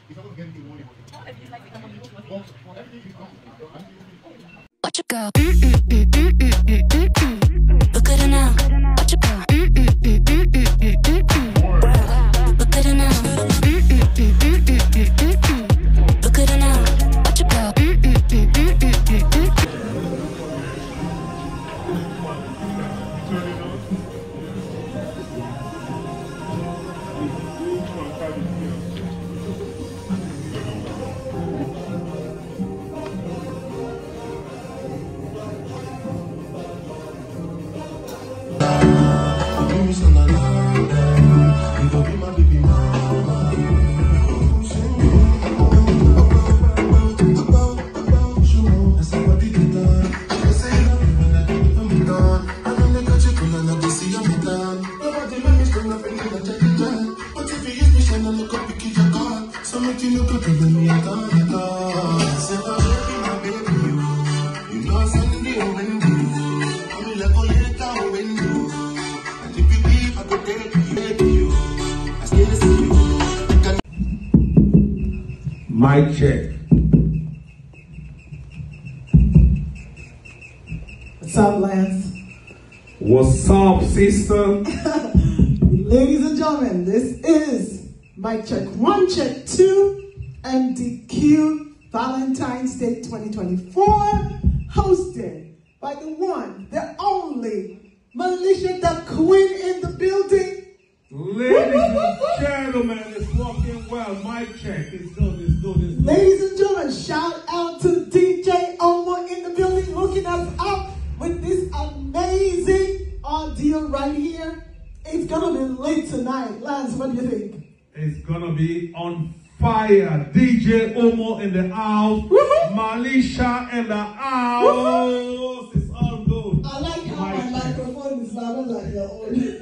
Watch it go. Look at her now. Watch it go. Look at her now. Look at her now. Watch it go. Mic check. What's up, Lance? What's up, sister? Ladies and gentlemen, this is Mic Check 1, Check 2, MDQ Valentine's Day 2024, hosted by the one, the only, Malisha the Queen in the building. Ladies and gentlemen, it's working well. Mic check. It's good, it's good, it's good. Ladies and gentlemen, shout out to DJ Omo in the building, hooking us up with this amazing audio right here. It's gonna be lit tonight. Lance, what do you think? It's gonna be on fire. DJ Omo in the house. Malisha in the house. It's all good. I like how my microphone is louder like your own.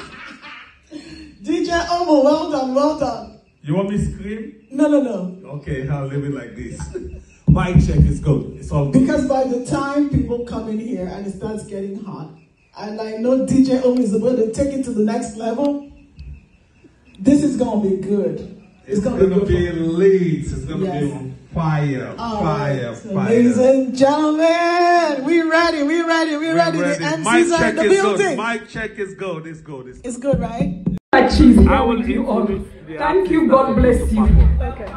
DJ Omo, well done, well done. You want me to scream? No. Okay, I'll leave it like this. Mic check is good. It's all good. Because by the time people come in here and it starts getting hot, and I know DJ Omo is about to take it to the next level, this is going to be good. It's gonna be lit. It's gonna be on fire. Ladies and gentlemen, we ready. The MCs are in the building. Mic check is good. It's good. It's good, right? I will you all. Thank you. God bless you. Okay.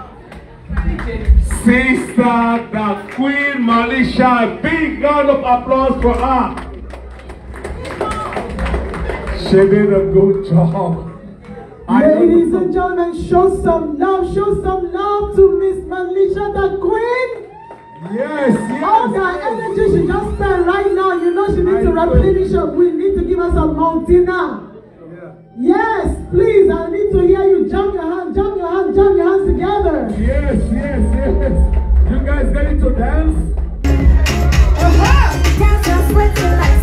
Sister, the Queen Malisha, big round of applause for her. She did a good job. Ladies and gentlemen, show some love to Miss Malisha the Queen. Yes. All that energy she just spent right now, you know she needs to replenish her. We need to give her some Mountina. Yes, please, I need to hear you jump your hands together. Yes. You guys ready to dance? That's what's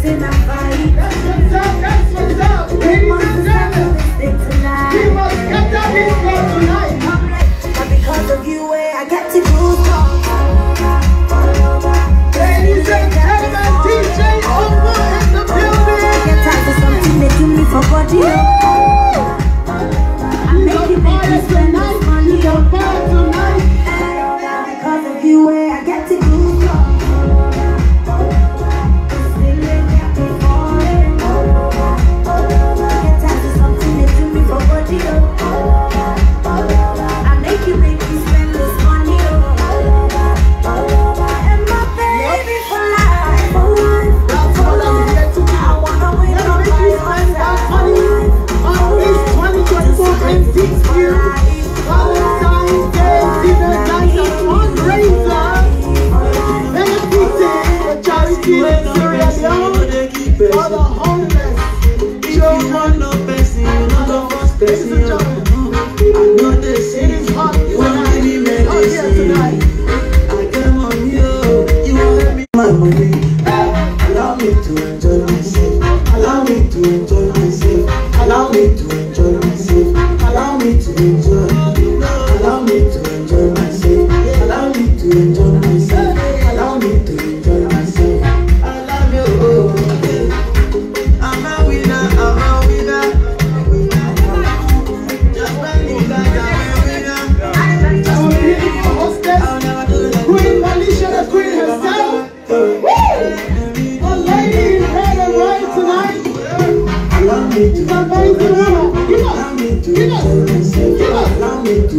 up. Ladies and gentlemen, we must get down this floor tonight. But because of you, I get to groove. Ladies and gentlemen, DJ Omo in the building. Get time for something they do me for body. I'm making it tonight. He's on fire tonight. Because of you, I get to groove. Still ain't got me falling.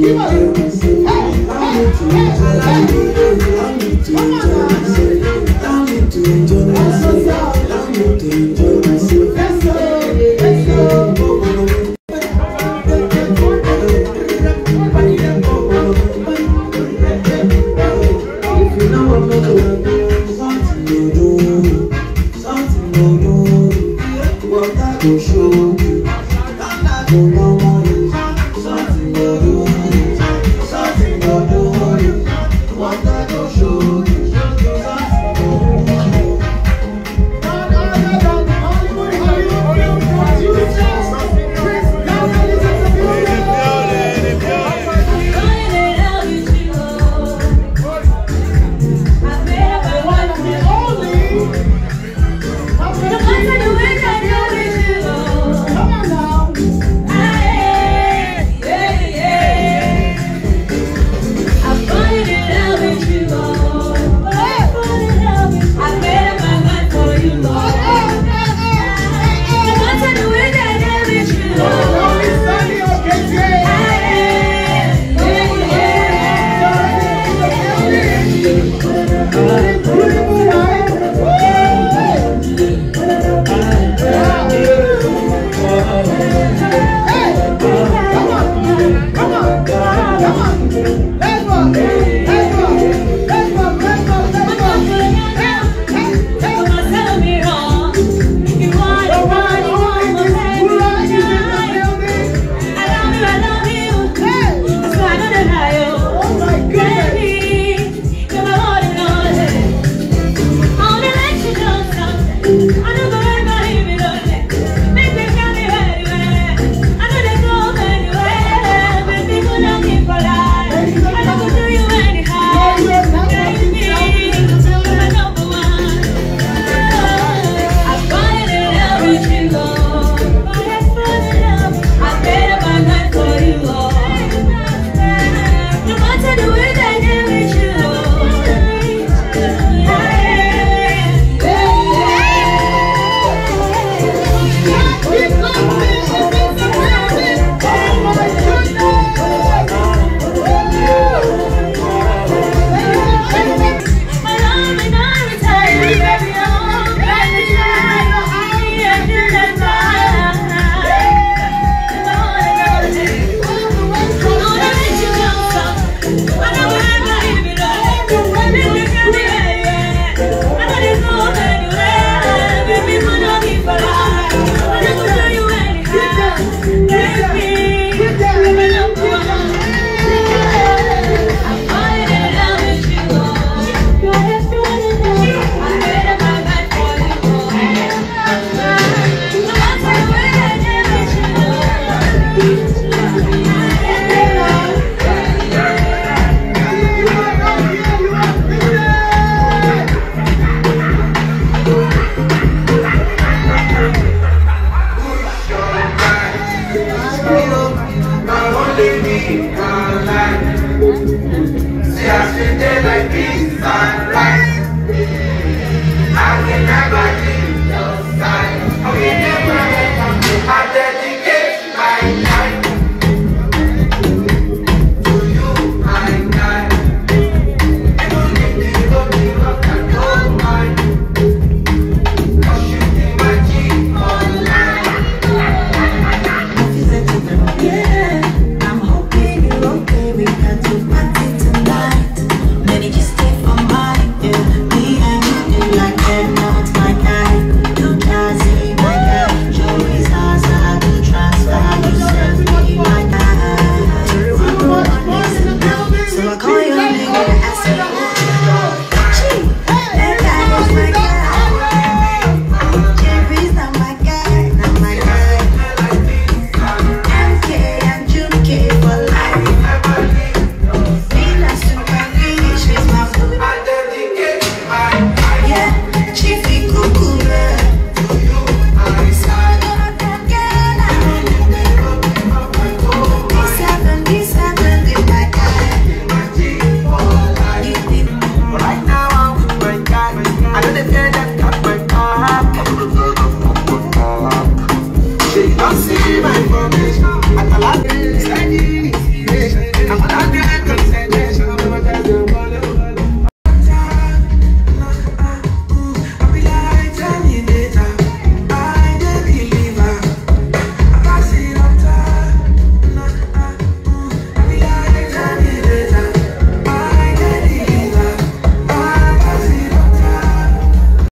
Come on.